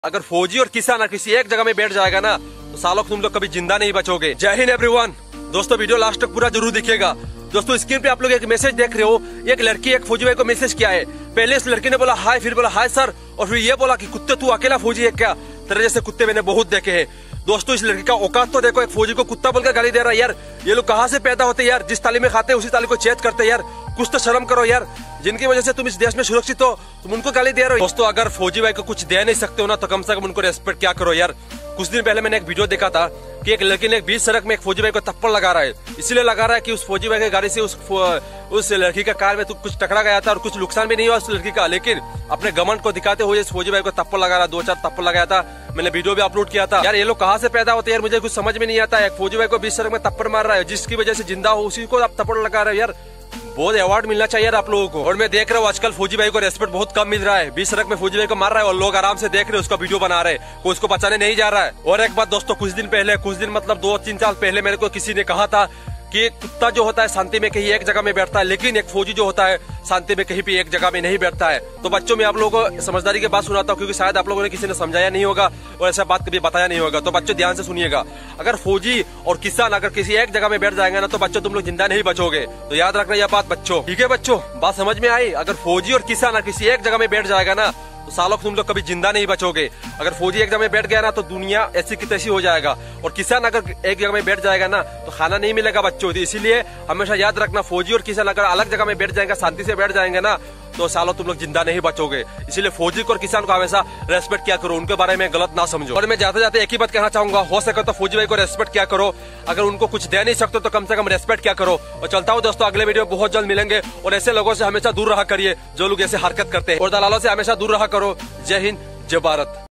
अगर फौजी और किसान किसी एक जगह में बैठ जाएगा ना तो सालों तुम लोग कभी जिंदा नहीं बचोगे। जय हिंद एवरीवन। दोस्तों वीडियो लास्ट तक पूरा जरूर दिखेगा। दोस्तों स्क्रीन पे आप लोग एक मैसेज देख रहे हो। एक लड़की एक फौजी भाई को मैसेज किया है। पहले इस लड़की ने बोला हाय, फिर बोला हाय सर, और फिर ये बोला कि कुत्ते तू अकेला फौजी है क्या? तेरे जैसे कुत्ते मैंने बहुत देखे हैं। दोस्तों इस लड़की का औकात तो देखो, एक फौजी को कुत्ता बोलकर गाली दे रहा है। यार ये लोग कहाँ से पैदा होते यार? जिस ताली में खाते हैं उसी ताली को चेत करते यार। कुछ तो शर्म करो यार। जिनकी वजह से तुम इस देश में सुरक्षित हो तुम उनको गाली दे रहे हो। दोस्तों अगर फौजी भाई को कुछ दे नहीं सकते हो ना तो कम से कम उनको रेस्पेक्ट क्या करो यार। कुछ दिन पहले मैंने एक वीडियो देखा था कि एक लड़की ने एक बीच सड़क में एक फौजी भाई को थप्पड़ लगा रहा है। इसलिए लगा रहा है कि उस फौजी भाई की गाड़ी से उस लड़की का कार में तो कुछ टकरा गया था और कुछ नुकसान भी नहीं हुआ उस लड़की का, लेकिन अपने घमंड को दिखाते हुए इस फौजी भाई को थप्पड़ लगा रहा, 2-4 थप्पड़ लगाया था। मैंने वीडियो भी अपलोड किया था। यार ये लोग कहाँ से पैदा होते हैं यार, मुझे कुछ समझ में नहीं आता है। एक फौजी भाई को बीच सड़क में थप्पड़ मार रहा है, जिसकी वजह से जिंदा हो उसी को आप थप्पड़ लगा रहे हो यार। बहुत अवार्ड मिलना चाहिए यार आप लोगों को। और मैं देख रहा हूँ आजकल फौजी भाई को रेस्पेक्ट बहुत कम मिल रहा है। बीच सड़क में फौजी भाई को मार रहा है और लोग आराम से देख रहे हैं, उसका वीडियो बना रहे हैं, कोई उसको बचाने नहीं जा रहा है। और एक बात दोस्तों, कुछ दिन मतलब 2-3 साल पहले मेरे को किसी ने कहा था कि कुत्ता जो होता है शांति में कहीं एक जगह में बैठता है, लेकिन एक फौजी जो होता है शांति में कहीं भी एक जगह में नहीं बैठता है। तो बच्चों मैं आप लोगों को समझदारी की बात सुनाता हूँ, क्योंकि शायद आप लोगों ने किसी ने समझाया नहीं होगा और ऐसा बात कभी बताया नहीं होगा। तो बच्चों ध्यान से सुनिएगा। अगर फौजी और किसान अगर किसी एक जगह में बैठ जाएंगे ना तो बच्चों तुम लोग जिंदा नहीं बचोगे। तो याद रखना यह बात बच्चों, ठीक है बच्चों? बात समझ में आई? अगर फौजी और किसान किसी एक जगह में बैठ जाएगा ना तो सालों तुम लोग कभी जिंदा नहीं बचोगे। अगर फौजी एक जगह में बैठ गया ना तो दुनिया ऐसी की तैसी हो जाएगा, और किसान अगर एक जगह में बैठ जाएगा ना तो खाना नहीं मिलेगा बच्चों। इसीलिए हमेशा याद रखना, फौजी और किसान अगर अलग जगह में बैठ जाएंगे, शांति से बैठ जाएंगे ना तो सालों तुम लोग जिंदा नहीं बचोगे। इसीलिए फौजी और किसान को हमेशा रेस्पेक्ट किया करो, उनके बारे में गलत ना समझो। और मैं जाते जाते एक ही बात कहना चाहूंगा, हो सके तो फौजी भाई को रेस्पेक्ट किया करो। अगर उनको कुछ दे नहीं सकते तो कम से कम रेस्पेक्ट किया करो। और चलता हूँ दोस्तों, अगले वीडियो बहुत जल्द मिलेंगे। और ऐसे लोगों से हमेशा दूर रहा करिए जो लोग ऐसे हरकत करते हैं, और दलालों से हमेशा दूर रहा करो। जय हिंद, जय भारत।